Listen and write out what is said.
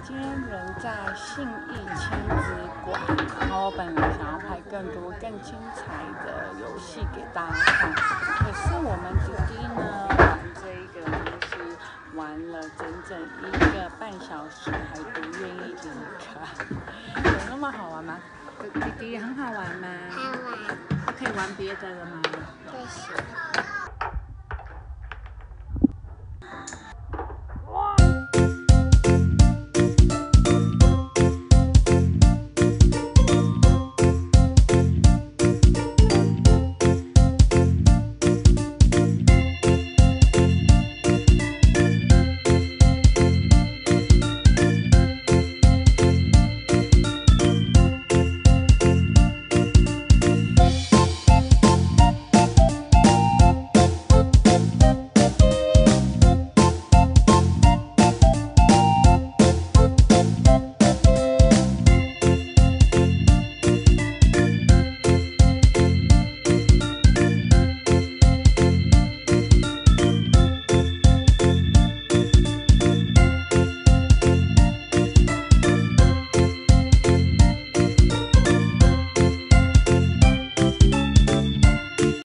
今天人在信义亲子馆，然后我本来想要拍更多更精彩的游戏给大家看，可是我们弟弟呢玩这一个就是玩了整整1个半小时，还不愿意离开。有那么好玩吗？弟弟很好玩吗？ 好玩。 可以玩别的了吗？ 不行。